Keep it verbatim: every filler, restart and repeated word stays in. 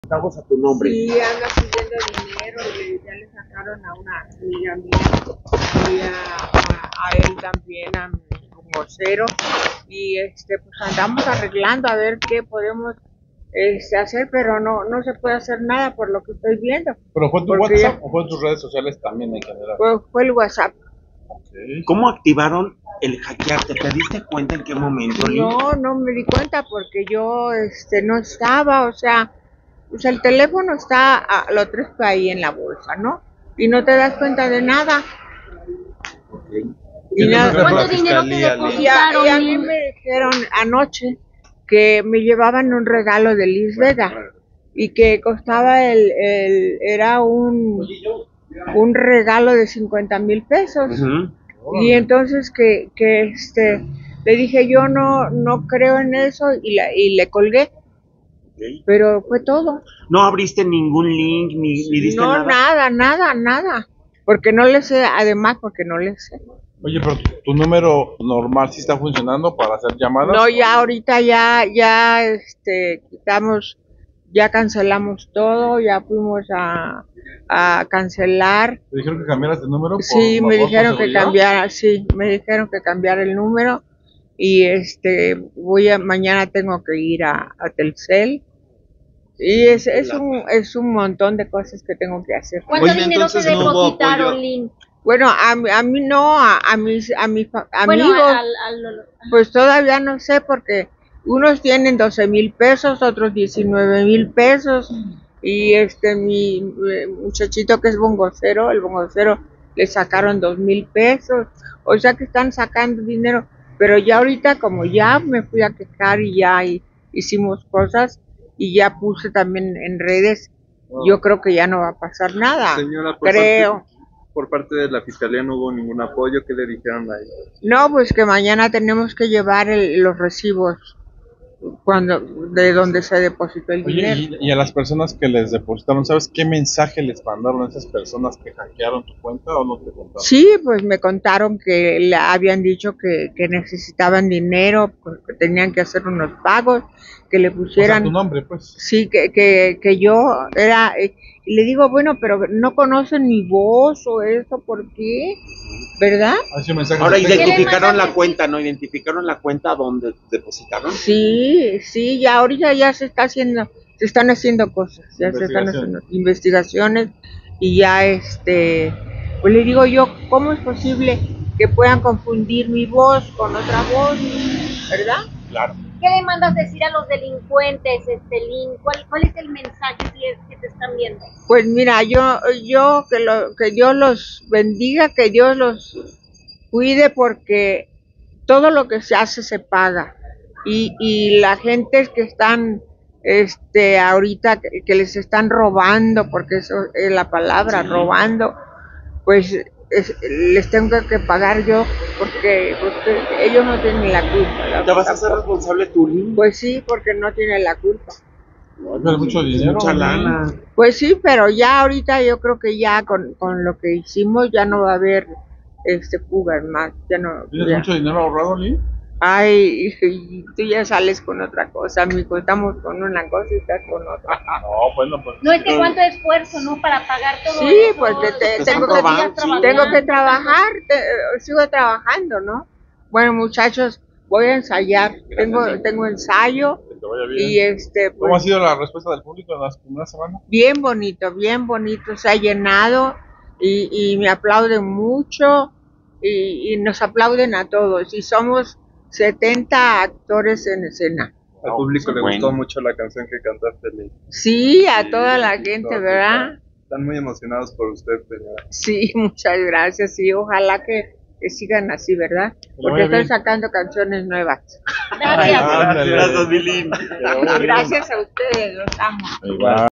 Pagos a tu nombre. Sí, anda pidiendo dinero, y ya le sacaron a una amiga mía y a, a, a él también, a mi vocero, y este pues andamos arreglando a ver qué podemos este, hacer, pero no no se puede hacer nada por lo que estoy viendo. ¿Pero fue tu Porque WhatsApp ya, o fue en tus redes sociales también en general? fue, fue el WhatsApp. Okay. ¿Cómo activaron el hackearte? ¿Te diste cuenta en qué momento, Lynn? No, no me di cuenta porque yo este no estaba, o sea, pues el teléfono está, a, lo traes ahí en la bolsa, ¿no? Y no te das cuenta de nada. Okay. Y nada. ¿Cuánto dinero te Y a, depositaron? y a mí me dijeron anoche que me llevaban un regalo de Liz Vega y que costaba el, el era un, un regalo de cincuenta mil pesos. Uh-huh. Y entonces que, que este le dije yo no no creo en eso y, la, y le colgué. Okay. Pero fue todo. ¿No abriste ningún link ni, ni diste No, nada? nada, nada, nada. Porque no le sé, además porque no le sé. Oye, pero tu número normal sí está funcionando para hacer llamadas. No, ya ahorita ya, ya, este, quitamos, ya cancelamos todo, ya fuimos a, a cancelar. ¿Te dijeron que cambiaras de número? Por Sí, me favor, dijeron por que seguridad? cambiara, sí, me dijeron que cambiara el número y este, voy a, mañana tengo que ir a, a Telcel y es, es un, es un montón de cosas que tengo que hacer. ¿Cuánto Oye, dinero te entonces no hubo depositaron, apoyo. Lynn? Bueno, a, mí- a mí no, a, a mis, a mis fa- Bueno, amigos. al, al, al- Pues todavía no sé porque unos tienen doce mil pesos, otros diecinueve mil pesos y este mi eh, muchachito que es bongocero, el bongocero le sacaron dos mil pesos, o sea que están sacando dinero, pero ya ahorita como ya me fui a quejar y ya hi- hicimos cosas y ya puse también en redes, yo creo que ya no va a pasar nada, Señora, por creo. parte, por parte de la fiscalía no hubo ningún apoyo. ¿Qué le dijeron a ellos? No, pues que mañana tenemos que llevar el- los recibos cuando de donde se depositó el Oye, dinero. y, y a las personas que les depositaron, ¿sabes qué mensaje les mandaron a esas personas que hackearon tu cuenta o no te contaron? Sí, pues me contaron que le habían dicho que, que necesitaban dinero, porque tenían que hacer unos pagos, que le O sea, pusieran, tu nombre, pues. sí, que, que, que yo era, eh, y le digo, bueno, pero no conocen mi voz o eso, ¿por qué? ¿Verdad? Así un mensaje. Ahora de texto. identificaron mandan la decir? cuenta, ¿no? Identificaron la cuenta donde depositaron. Sí, sí, ya ahorita ya se está haciendo, se están haciendo cosas, ya se están Investigación. haciendo investigaciones y ya este, pues le digo yo, ¿cómo es posible que puedan confundir mi voz con otra voz? ¿Verdad? Claro. ¿Qué le mandas decir a los delincuentes, este Lynn? ¿Cuál, ¿Cuál es el mensaje si es que te están viendo? Pues mira, yo, yo que lo, que Dios los bendiga, que Dios los cuide porque todo lo que se hace se paga y, y la gente que están este ahorita que, que les están robando, porque eso es la palabra, Sí. robando, pues es- les tengo que pagar yo porque, porque ellos no tienen la culpa. la ¿Te vas a verdad. hacer responsable tú, Lynn? Pues sí, porque no tienen la culpa. Pero mucho dinero. Mucha lana. Pues sí, pero ya ahorita yo creo que ya con, con lo que hicimos ya no va a haber este fugas más, ya no. ¿Tienes ya. mucho dinero ahorrado, Lynn? Ay, y tú ya sales con otra cosa, amigo, estamos con una cosa y estás con otra. No, bueno, pues. No es que cuánto esfuerzo, ¿no? Para pagar todo Sí, eso. pues te- te- Tantos tengo que- días sí, trabajando, Tengo que tantos- trabajar, te- sigo trabajando, ¿no? Bueno, muchachos, voy a ensayar, tengo Lynn. tengo ensayo Que te vaya bien. y este, ¿Cómo ha pues, sido la respuesta del público en las primeras semanas? bien bonito, bien bonito, se ha llenado y, y me aplauden mucho y, y nos aplauden a todos y somos setenta actores en escena. Al público le bueno. gustó mucho la canción que cantaste, Lynn. Sí, a toda la Sí, gente, no, ¿verdad? Están, están muy emocionados por usted, señora. Sí, muchas gracias, sí, ojalá que, que sigan así, ¿verdad? Porque vaya están bien. sacando canciones nuevas. Gracias. Gracias, mi Lynn. Que te vaya bien. Gracias a ustedes, los amo. Igual.